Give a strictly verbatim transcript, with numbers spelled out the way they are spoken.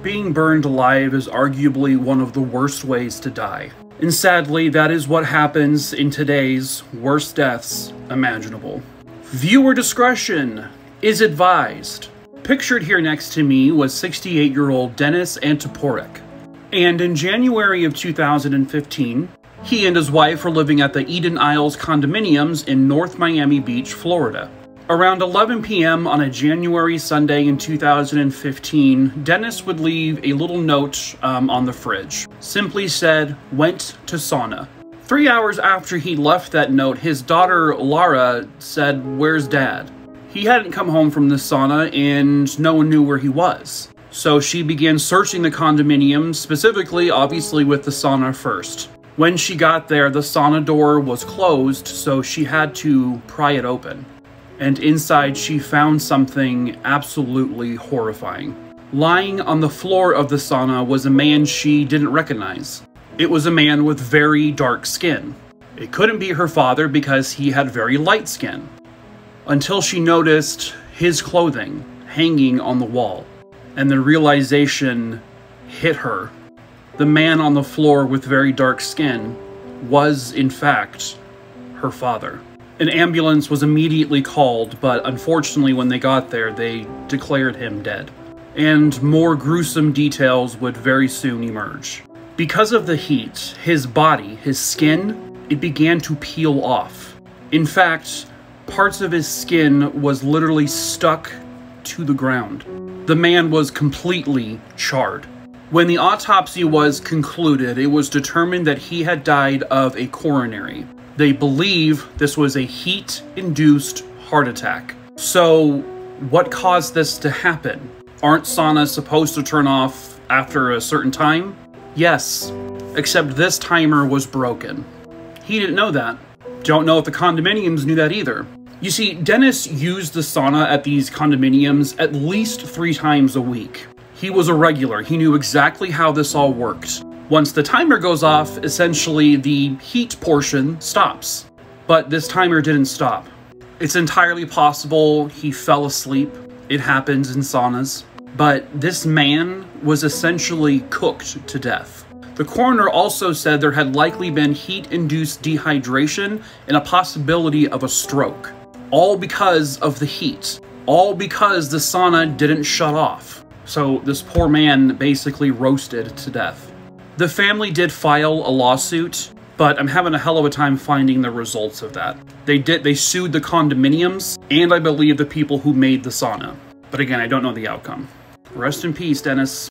Being burned alive is arguably one of the worst ways to die. And sadly, that is what happens in today's worst deaths imaginable. Viewer discretion is advised. Pictured here next to me was sixty-eight-year-old Dennis Antoporek. And in January of two thousand fifteen, he and his wife were living at the Eden Isles condominiums in North Miami Beach, Florida. Around eleven p m on a January Sunday in two thousand fifteen, Dennis would leave a little note um, on the fridge. Simply said, "Went to sauna." Three hours after he left that note, his daughter Lara said, "Where's Dad?" He hadn't come home from the sauna and no one knew where he was. So she began searching the condominium, specifically, obviously, with the sauna first. When she got there, the sauna door was closed, so she had to pry it open. And inside, she found something absolutely horrifying. Lying on the floor of the sauna was a man she didn't recognize. It was a man with very dark skin. It couldn't be her father because he had very light skin. Until she noticed his clothing hanging on the wall, and the realization hit her. The man on the floor with very dark skin was, in fact, her father. An ambulance was immediately called, but unfortunately when they got there, they declared him dead. And more gruesome details would very soon emerge. Because of the heat, his body, his skin, it began to peel off. In fact, parts of his skin was literally stuck to the ground. The man was completely charred. When the autopsy was concluded, it was determined that he had died of a coronary. They believe this was a heat-induced heart attack. So, what caused this to happen? Aren't saunas supposed to turn off after a certain time? Yes, except this timer was broken. He didn't know that. Don't know if the condominiums knew that either. You see, Dennis used the sauna at these condominiums at least three times a week. He was a regular. He knew exactly how this all worked. Once the timer goes off, essentially the heat portion stops. But this timer didn't stop. It's entirely possible he fell asleep. It happens in saunas. But this man was essentially cooked to death. The coroner also said there had likely been heat-induced dehydration and a possibility of a stroke. All because of the heat. All because the sauna didn't shut off. So this poor man basically roasted to death. The family did file a lawsuit, but I'm having a hell of a time finding the results of that. They did. They sued the condominiums, and I believe the people who made the sauna. But again, I don't know the outcome. Rest in peace, Dennis.